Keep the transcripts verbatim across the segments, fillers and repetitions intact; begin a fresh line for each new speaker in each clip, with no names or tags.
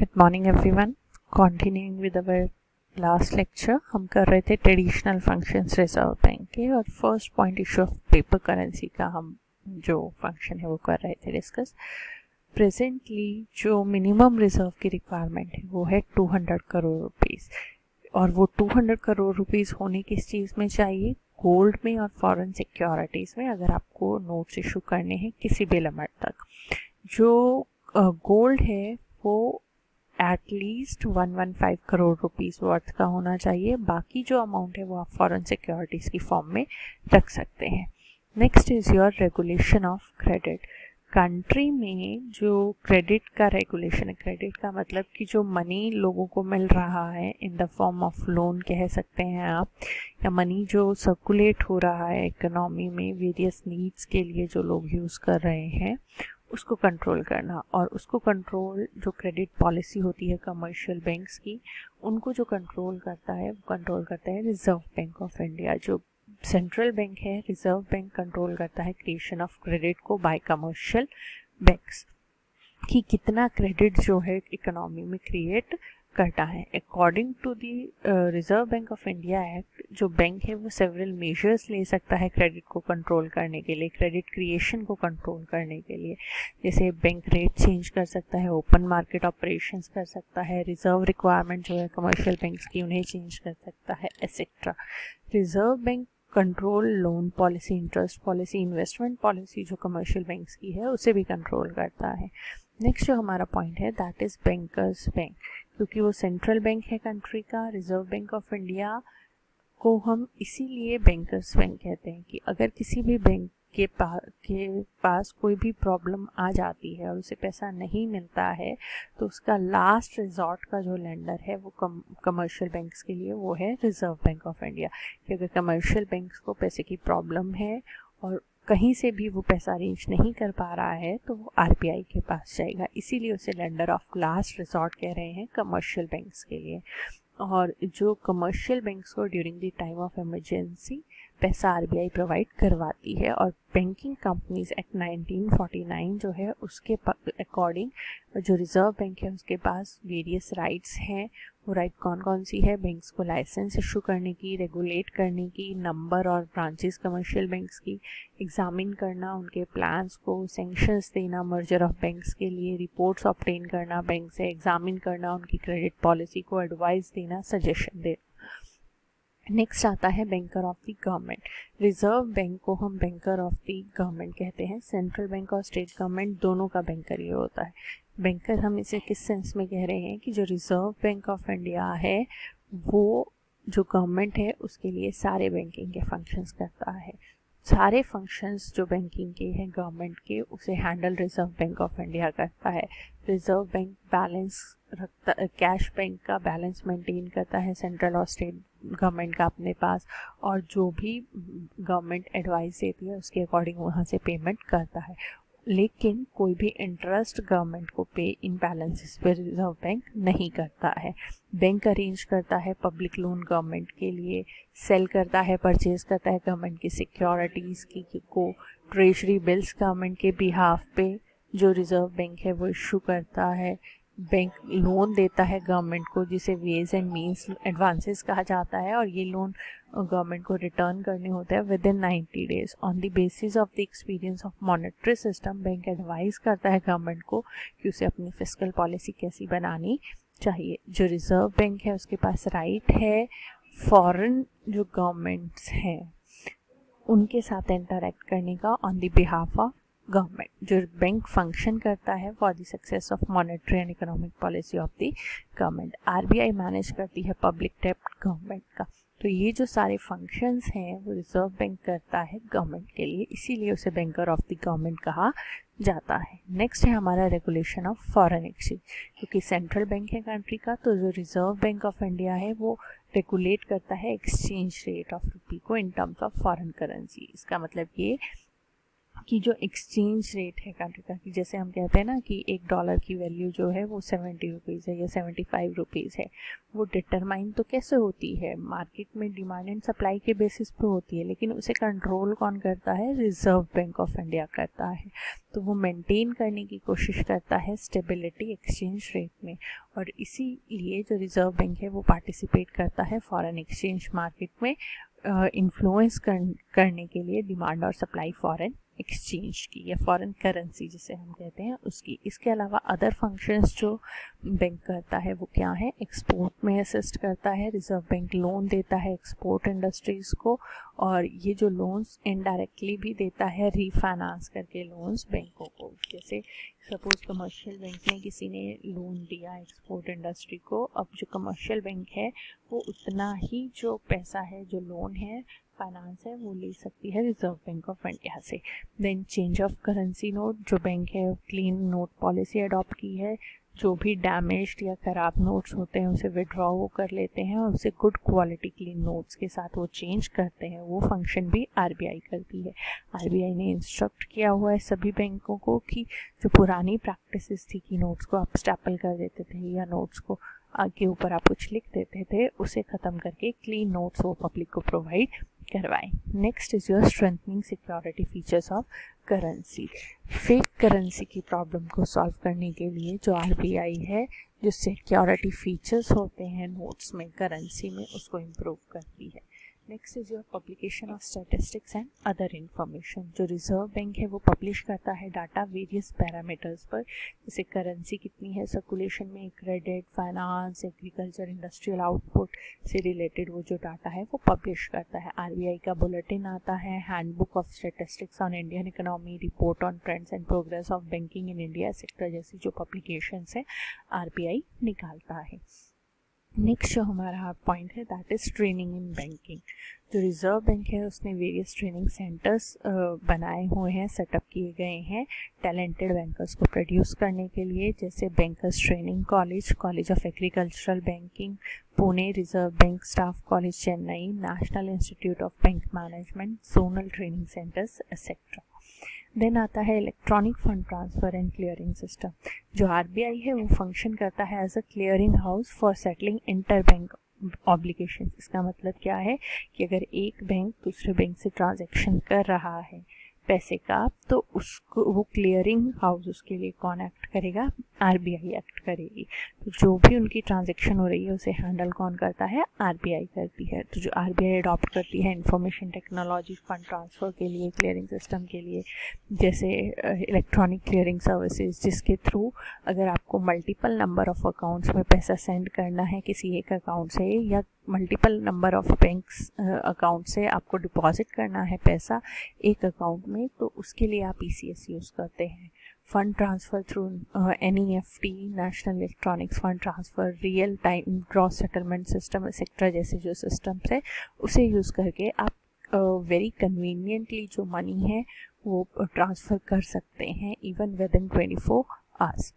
Good morning everyone. Continuing with our last lecture, हम कर रहे थे ट्रेडिशनल फंक्शंस रिजर्व बैंक के, और first point issue of paper currency का हम जो फंक्शन है वो कर रहे थे डिस्कस। प्रेजेंटली जो मिनिमम रिजर्व की रिक्वायरमेंट है वो है टू हंड्रेड करोड़ रुपीस, और वो टू हंड्रेड करोड़ रुपीस होने किस चीज़ में चाहिए? गोल्ड में और फॉरेन सिक्योरिटीज़ में, अगर आपको नोट्स इशू करने हैं किसी भी लिमिट तक। जो गोल्ड uh, है वो at least one one five crore rupees worth का होना चाहिए। बाकी जो अमाउंट है वो आप फॉरेन सिक्योरिटीज़ की फॉर्म में रख सकते हैं। Next is your regulation of credit. Country में जो क्रेडिट का रेगुलेशन है, क्रेडिट का मतलब कि जो मनी लोगों को मिल रहा है in the form of loan कह सकते हैं आप, या मनी जो सर्कुलेट हो रहा है इकोनॉमी में वेरियस नीड्स के लिए जो लोग यूज़ कर रहे हैं, उसको कंट्रोल करना। और उसको कंट्रोल जो क्रेडिट पॉलिसी होती है कमर्शियल बैंक्स की, उनको जो कंट्रोल करता है वो कंट्रोल करता है रिजर्व बैंक ऑफ इंडिया। जो सेंट्रल बैंक है, रिजर्व बैंक कंट्रोल करता है क्रिएशन ऑफ क्रेडिट को बाय कमर्शियल बैंक्स, कि कितना क्रेडिट जो है इकोनॉमी में क्रिएट करता है। According to the reserve bank of India act, जो बैंक है वो सेवरल मेजर्स ले सकता है क्रेडिट को कंट्रोल करने के लिए, क्रेडिट क्रिएशन को कंट्रोल करने के लिए। जैसे बैंक रेट चेंज कर सकता है, ओपन मार्केट ऑपरेशंस कर सकता है, रिजर्व रिक्वायरमेंट जो है कमर्शियल बैंक्स की उन्हें चेंज कर सकता है, etcetera. Reserve bank control loan policy, interest policy, investment policy जो कमर्शियल बैंक्स की है उसे भी कंट्रोल करता है। नेक्स्ट जो हमारा पॉइंट है दैट इज़ बैंकर्स बैंक, क्योंकि वो सेंट्रल बैंक है कंट्री का। रिजर्व बैंक ऑफ इंडिया को हम इसीलिए बैंकर्स बैंक कहते हैं कि अगर किसी भी बैंक के पास के पास कोई भी प्रॉब्लम आ जाती है और उसे पैसा नहीं मिलता है, तो उसका लास्ट रिजॉर्ट का जो लेंडर है वो कम कमर्शियल बैंक्स के लिए वो है रिजर्व बैंक ऑफ इंडिया। कि अगर कमर्शियल बैंक्स को पैसे की प्रॉब्लम है और कहीं से भी वो पैसा अरेंज नहीं कर पा रहा है, तो वो आरबीआई के पास जाएगा। इसीलिए उसे लेंडर ऑफ लास्ट रिजॉर्ट कह रहे हैं कमर्शियल बैंक्स के लिए। और जो कमर्शियल बैंक्स को during the time of emergency पैसा आरबीआई प्रोवाइड करवाती है। और banking companies act nineteen forty nine जो है उसके अकॉर्डिंग जो रिजर्व बैंक है उसके पास वेरियस राइट्स हैं। वो राइट कौन कौन सी है? बैंक्स को लाइसेंस इशू करने की, रेगुलेट करने की, नंबर और ब्रांचेस कमर्शियल बैंक्स की एग्जामिन करना, उनके प्लान्स को, सेंक्शंस देना मर्जर ऑफ बैंक्स के लिए, रिपोर्ट्स ऑब्टेन करना बैंक से, एग्जामिन करना उनकी क्रेडिट पॉलिसी को, एडवाइस देना, सजेशन देना। नेक्स्ट आता है banker of the government. Reserve bank को हम बैंकर ऑफ द गवर्नमेंट कहते हैं। सेंट्रल बैंक और स्टेट गवर्नमेंट दोनों का बैंकर ये होता है। बैंकर हम इसे किस सेंस में कह रहे हैं कि जो रिजर्व बैंक ऑफ इंडिया है वो जो गवर्नमेंट है उसके लिए सारे बैंकिंग के फंक्शंस करता है। सारे फंक्शंस जो बैंकिंग के हैं गवर्नमेंट के, उसे handle reserve bank of India करता है। रिजर्व बैंक बैलेंस रखता, कैश बैंक का बैलेंस मेंटेन करता है सेंट्रल और स्टेट गवर्नमेंट का अपने पास, और जो भी गवर्नमेंट एडवाइस देती है उसके अकॉर्डिंग वहाँ से पेमेंट करता है। लेकिन कोई भी इंटरेस्ट गवर्नमेंट को पे इन बैलेंसेस पे रिजर्व बैंक नहीं करता है। बैंक अरेंज करता है पब्लिक लोन गवर्नमेंट के लिए, सेल करता है, परचेज करता है गवर्नमेंट की सिक्योरिटीज़ की को, ट्रेजरी बिल्स गवर्नमेंट के बिहाफ पे जो रिजर्व बैंक है वो इशू करता है। बैंक लोन देता है गवर्नमेंट को जिसे वेज एंड मीन्स एडवांसेस कहा जाता है, और ये लोन गवर्नमेंट को रिटर्न करने होते हैं within ninety days. On the basis of the experience of monetary system bank advice करता है गवर्नमेंट को कि उसे अपनी फिस्कल पॉलिसी कैसी बनानी चाहिए। जो रिजर्व बैंक है उसके पास राइट है फॉरेन जो गवर्नमेंट्स हैं उनके साथ इंटरैक्ट करने का on the behalf of government. जो बैंक फंक्शन करता है for the success of monetary and economic policy of the government. RBI manage करती है पब्लिक डेट गवर्नमेंट का। तो ये जो सारे फंक्शंस हैं वो रिजर्व बैंक करता है गवर्नमेंट के लिए, इसीलिए उसे बैंकर ऑफ द गवर्नमेंट कहा जाता है। नेक्स्ट है हमारा रेगुलेशन ऑफ फॉरेन एक्सचेंज। क्योंकि सेंट्रल बैंक है कंट्री का, तो जो रिजर्व बैंक ऑफ इंडिया है वो रेगुलेट करता है एक्सचेंज रेट ऑफ रुपी को in terms of foreign currency. इसका मतलब ये कि जो एक्सचेंज रेट है कंट्री का, कि जैसे हम कहते हैं ना कि एक डॉलर की वैल्यू जो है वो सेवेंटी रुपीज़ है या सेवेंटी फाइव रुपीज़ है, वो डिटरमाइन तो कैसे होती है, मार्केट में डिमांड एंड सप्लाई के बेसिस पे होती है, लेकिन उसे कंट्रोल कौन करता है, रिजर्व बैंक ऑफ इंडिया करता है। तो वो मेंटेन करने की कोशिश करता है स्टेबिलिटी एक्सचेंज रेट में, और इसीलिए जो रिजर्व बैंक है वो पार्टिसिपेट करता है फॉरेन एक्सचेंज मार्केट में इन्फ्लुएंस uh, कर, करने के लिए डिमांड और सप्लाई फॉरेन एक्सचेंज की या फॉरेन करेंसी जिसे हम कहते हैं उसकी। इसके अलावा अदर फंक्शंस जो बैंक करता है वो क्या है, एक्सपोर्ट में असिस्ट करता है, रिजर्व बैंक लोन देता है एक्सपोर्ट इंडस्ट्रीज़ को, और ये जो लोन्स इनडायरेक्टली भी देता है रीफाइनेंस करके लोन्स बैंकों को। जैसे सपोज कमर्शियल बैंक ने किसी ने लोन दिया एक्सपोर्ट इंडस्ट्री को, अब जो कमर्शियल बैंक है वो उतना ही जो पैसा है, जो लोन है, फाइनेंस है, वो ले सकती है रिजर्व बैंक ऑफ इंडिया से। Then change of currency note, जो बैंक है क्लीन नोट पॉलिसी अडॉप्ट की है, जो भी डैमेज्ड या ख़राब नोट्स होते हैं उसे विड्रॉ वो कर लेते हैं और उसे गुड क्वालिटी क्लीन नोट्स के साथ वो चेंज करते हैं, वो फंक्शन भी आरबीआई करती है। आरबीआई ने इंस्ट्रक्ट किया हुआ है सभी बैंकों को कि जो पुरानी प्रैक्टिसेस थी कि नोट्स को आप स्टैपल कर देते थे या नोट्स को के ऊपर आप कुछ लिख देते थे, उसे ख़त्म करके क्लीन नोट्स वो पब्लिक को प्रोवाइड करवाएं। Next is your strengthening security features of currency. Fake currency की प्रॉब्लम को सॉल्व करने के लिए जो आरबीआई है, जो सिक्योरिटी फीचर्स होते हैं नोट्स में, करेंसी में, उसको इम्प्रूव करती है। Next is your publication of statistics and other information. जो रिजर्व बैंक है वो पब्लिश करता है डाटा वेरियस पैरामीटर्स पर, जैसे करेंसी कितनी है सर्कुलेशन में, credit, finance, agriculture, industrial output से रिलेटेड वो जो डाटा है वो पब्लिश करता है। आरबीआई का बुलेटिन आता है, handbook of statistics on Indian economy, report on trends and progress of banking in India sector जैसी जो पब्लिकेशंस है आरबीआई निकालता है। नेक्स्ट जो हमारा पॉइंट है that is training in banking. जो रिजर्व बैंक है उसने वेरियस ट्रेनिंग सेंटर्स बनाए हुए हैं, सेटअप किए गए हैं टैलेंटेड बैंकर्स को प्रोड्यूस करने के लिए, जैसे bankers training college, college of agricultural banking Pune, reserve bank staff college Chennai, national institute of bank management, zonal training centres etcetera. Then आता है electronic fund transfer and clearing system. जो आरबीआई है वो फंक्शन करता है as a clearing house for settling inter bank obligations. इसका मतलब क्या है कि अगर एक बैंक दूसरे बैंक से ट्रांजैक्शन कर रहा है पैसे का, तो उसको वो क्लियरिंग हाउस उसके लिए कौन एक्ट करेगा, आरबीआई एक्ट करेगी। तो जो भी उनकी ट्रांजैक्शन हो रही है उसे हैंडल कौन करता है, आरबीआई करती है। तो जो आरबीआई अडॉप्ट करती है इंफॉर्मेशन टेक्नोलॉजी फंड ट्रांसफ़र के लिए, क्लियरिंग सिस्टम के लिए, जैसे इलेक्ट्रॉनिक क्लियरिंग सर्विसेज, जिसके थ्रू अगर आपको मल्टीपल नंबर ऑफ अकाउंट्स में पैसा सेंड करना है किसी एक अकाउंट से, या multiple number of banks account से आपको डिपॉजिट करना है पैसा एक अकाउंट में, तो उसके लिए आप ईसीएस यूज़ करते हैं। Fund transfer through NEFT, national electronics fund transfer, real time gross settlement system etcetera जैसे जो सिस्टम्स है उसे यूज़ करके आप वेरी uh, कन्वीनियंटली जो मनी है वो ट्रांसफ़र कर सकते हैं even within twenty four hours.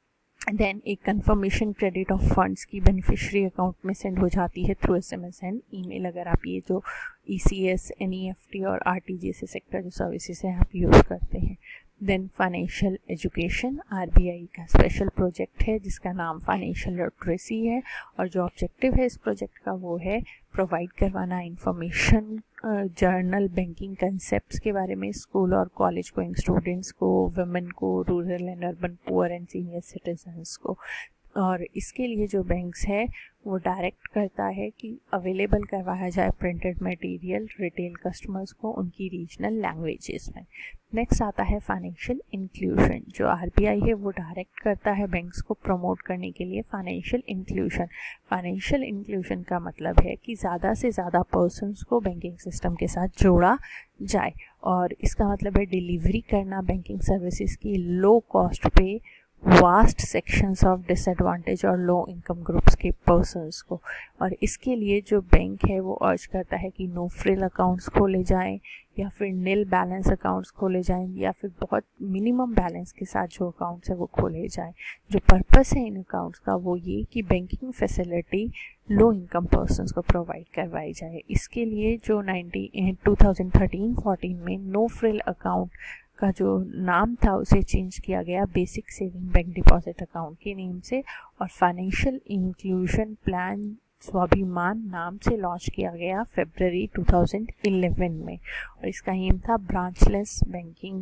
Then एक कंफर्मेशन क्रेडिट ऑफ फंड्स की बेनिफिशियरी अकाउंट में सेंड हो जाती है थ्रू एसएमएस एंड ईमेल, अगर आप ये जो ईसीएस, एनईएफटी और आरटीजी से सेक्टर जो सर्विसेज हैं आप यूज़ करते हैं। देन फाइनेंशियल एजुकेशन, आरबीआई का स्पेशल प्रोजेक्ट है जिसका नाम फाइनेंशियल लिटरेसी है, और जो ऑब्जेक्टिव है इस प्रोजेक्ट का वो है प्रोवाइड करवाना इंफॉर्मेशन जर्नल बैंकिंग कंसेप्ट्स के बारे में स्कूल और कॉलेज गोइंग स्टूडेंट्स को, वुमेन को, rural and urban poor and senior citizens को। और इसके लिए जो बैंक्स है वो डायरेक्ट करता है कि अवेलेबल करवाया जाए प्रिंटेड मटेरियल रिटेल कस्टमर्स को उनकी रीजनल लैंग्वेजेस में। नेक्स्ट आता है फाइनेंशियल इंक्लूजन। जो आरबीआई है वो डायरेक्ट करता है बैंक्स को प्रमोट करने के लिए फाइनेंशियल इंक्लूजन। फाइनेंशियल इंक्लूजन का मतलब है कि ज़्यादा से ज़्यादा पर्सनस को बैंकिंग सिस्टम के साथ जोड़ा जाए, और इसका मतलब है डिलीवरी करना बैंकिंग सर्विसेज की लो कॉस्ट पे वास्ट सेक्शंस ऑफ डिसएडवांटेज और लो इनकम ग्रुप्स के पर्सनस को। और इसके लिए जो बैंक है वो अर्ज करता है कि नो फ्रिल अकाउंट्स खोले जाएं, या फिर नील बैलेंस अकाउंट्स खोले जाएं, या फिर बहुत मिनिमम बैलेंस के साथ जो अकाउंट्स है वो खोले जाएं। जो पर्पस है इन अकाउंट्स का वो ये कि banking facility low income persons को प्रोवाइड करवाई जाए। इसके लिए जो ninety two thousand thirteen fourteen में नो फ्रिल अकाउंट का जो नाम था उसे चेंज किया गया basic saving bank deposit account के नेम से, और फाइनेंशियल इंक्लूजन प्लान स्वाभिमान नाम से लॉन्च किया गया फरवरी टू थाउजेंड इलेवन में। और इसका एम था ब्रांचलेस बैंकिंग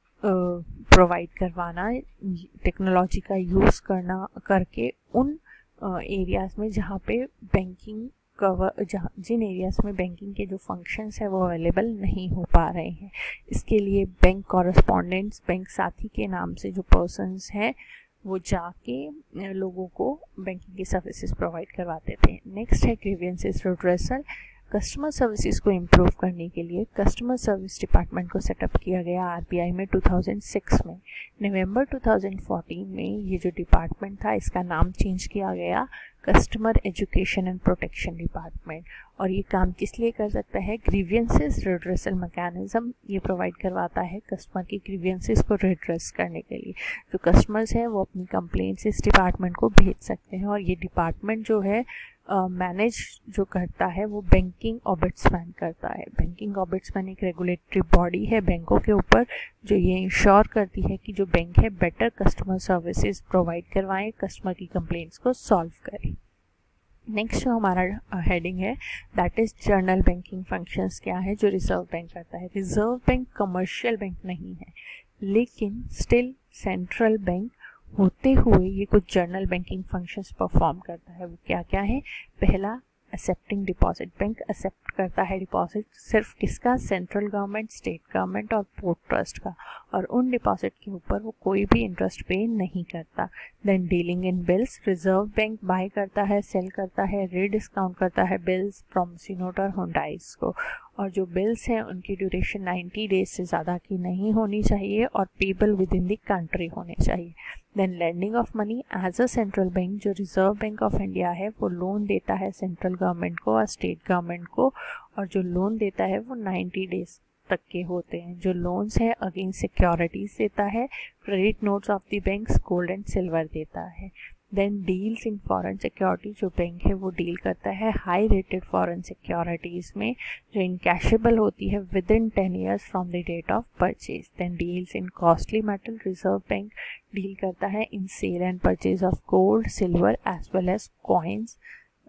प्रोवाइड करवाना, टेक्नोलॉजी का यूज़ करना करके उन एरियाज़ uh, में जहाँ पे बैंकिंग कवर जहाँ जिन एरियाज़ में बैंकिंग के जो फंक्शंस है वो अवेलेबल नहीं हो पा रहे हैं। इसके लिए बैंक कॉरेस्पॉन्डेंट्स, बैंक साथी के नाम से जो पर्सन्स हैं वो जाके लोगों को बैंकिंग की सर्विसेज प्रोवाइड करवाते थे। नेक्स्ट है ग्रीवियंसेस रिड्रेसल। कस्टमर सर्विसेज को इम्प्रूव करने के लिए कस्टमर सर्विस डिपार्टमेंट को सेटअप किया गया आरबीआई में टू थाउजेंड सिक्स में। नवंबर टू थाउजेंड फोर्टीन में ये जो डिपार्टमेंट था इसका नाम चेंज किया गया customer education and protection department. और ये काम किस लिए कर सकता है? ग्रीवियंसेस रिड्रेसल मैकेनिज्म ये प्रोवाइड करवाता है कस्टमर की ग्रीवियंसेस को रिड्रेस करने के लिए। जो कस्टमर्स हैं वो अपनी कंप्लेंट्स इस डिपार्टमेंट को भेज सकते हैं, और ये डिपार्टमेंट जो है मैनेज uh, जो करता है वो बैंकिंग ऑम्बुड्समैन करता है। बैंकिंग ऑम्बुड्समैन एक रेगुलेटरी बॉडी है बैंकों के ऊपर जो ये इंश्योर करती है कि जो बैंक है बेटर कस्टमर सर्विसेज प्रोवाइड करवाएं, कस्टमर की कंप्लेंट्स को सॉल्व करें। नेक्स्ट जो हमारा हेडिंग है that is general banking functions क्या है जो रिजर्व बैंक करता है। रिजर्व बैंक कमर्शियल बैंक नहीं है, लेकिन स्टिल सेंट्रल बैंक होते हुए ये कुछ जर्नल बैंकिंग फंक्शंस परफॉर्म करता है। वो क्या क्या है? पहला, एक्सेप्टिंग डिपॉजिट। बैंक एक्सेप्ट करता है डिपॉजिट सिर्फ किसका? सेंट्रल गवर्नमेंट, स्टेट गवर्नमेंट और पोर्ट ट्रस्ट का, और उन डिपॉजिट के ऊपर वो कोई भी इंटरेस्ट पे नहीं करता। Then dealing in bills. Reserve bank buy करता है, सेल करता है, रीडिस्काउंट करता है बिल्स, प्रॉमिसरी नोट और हुंडाइज को, और जो बिल्स हैं उनकी ड्यूरेशन नाइन्टी डेज से ज़्यादा की नहीं होनी चाहिए और payable within the country होने चाहिए। Then lending of money. As a central bank जो रिजर्व बैंक ऑफ इंडिया है वो लोन देता है सेंट्रल गवर्नमेंट को और स्टेट गवर्नमेंट को, और जो लोन देता है वो नाइन्टी डेज तक के होते हैं। जो लोन्स है अगेंस्ट सिक्योरिटीज देता है, credit notes of the banks, gold and silver देता है। Then deals in foreign security. जो बैंक है वो डील करता है हाई रेटेड फॉरेन सिक्योरिटीज़ में जो इनकैशेबल होती है with in ten years from the date of purchase. Then deals in costly metal. Reserve bank deal करता है in sale and purchase of gold, silver as well as coins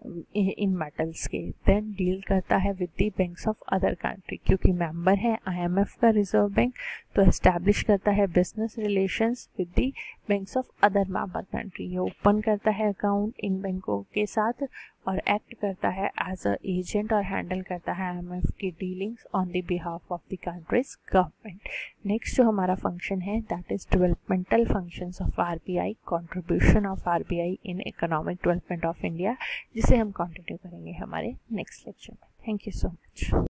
in metals के। Then deal करता है with the banks of other country, क्योंकि member है IMF का reserve bank तो establish करता है business relations with the banks of other member country. ये ओपन करता है अकाउंट इन बैंकों के साथ और एक्ट करता है एज अ एजेंट और हैंडल करता है आईएमएफ की dealings on the behalf of the countries government. Next जो हमारा फंक्शन है that is developmental functions of RBI, contribution of RBI in economic development of India, जिसे हम कंटिन्यू करेंगे हमारे नेक्स्ट लेक्चर में। Thank you so much.